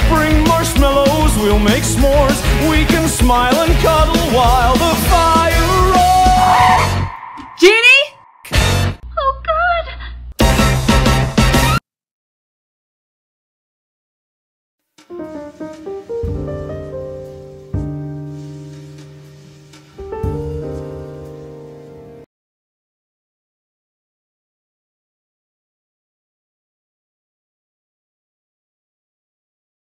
Bring marshmallows, we'll make s'mores. We can smile and cuddle while